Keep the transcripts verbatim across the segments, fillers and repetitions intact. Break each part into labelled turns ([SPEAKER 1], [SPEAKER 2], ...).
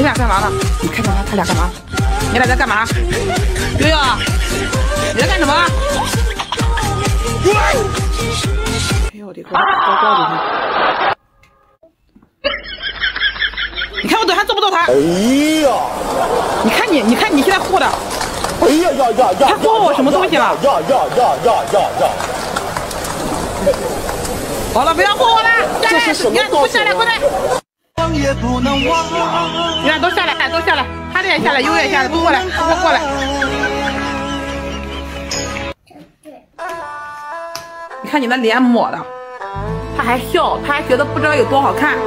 [SPEAKER 1] 俩干嘛呢？你看看他，他俩干嘛？你俩在干嘛？悠悠，你在干什么？哎呦我的个，高高的！你看我等下揍不揍他？
[SPEAKER 2] 哎呀！
[SPEAKER 1] 你看你，你看你现在护的。
[SPEAKER 2] 哎呀呀呀呀！
[SPEAKER 1] 他护我什么东西了？
[SPEAKER 2] 呀呀呀呀呀呀！
[SPEAKER 1] 好了，不要护我了！
[SPEAKER 2] 这是什么造型？
[SPEAKER 1] 下来，快点！你俩都下来，都下来，他也下来，悠也下来，都过来，都过来。你看你那脸抹的，他还笑，他还觉得不知道有多好看。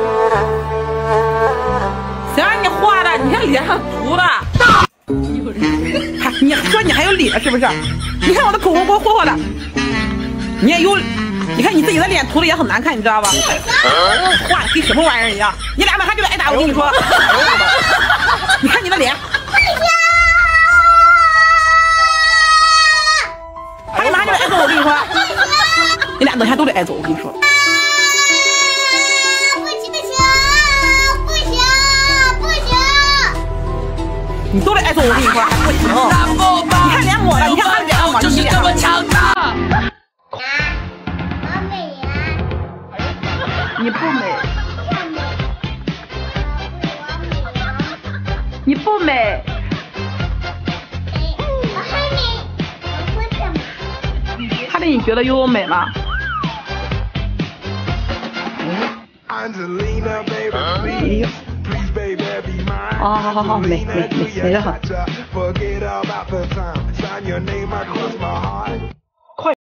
[SPEAKER 1] 谁让你画的？你看脸上涂的。还你说你还有脸是不是？你看我的口红给我霍霍的，你也有。你看你自己的脸涂的也很难看，你知道吧？画的跟什么玩意儿一样。你俩马上就来挨打，我跟你说。你看你的脸。他俩马上就来挨揍，我跟你说。你俩等下都得挨揍，我跟你说。
[SPEAKER 3] 不行不行不行不行！
[SPEAKER 1] 你都得挨揍，我跟你说，还不行。你看脸抹的，你看他脸抹，你脸上。你不美，你不美。
[SPEAKER 3] 我还美，我怎么？
[SPEAKER 1] 他令你觉得悠悠美吗？哦，好好好，美美美美得很。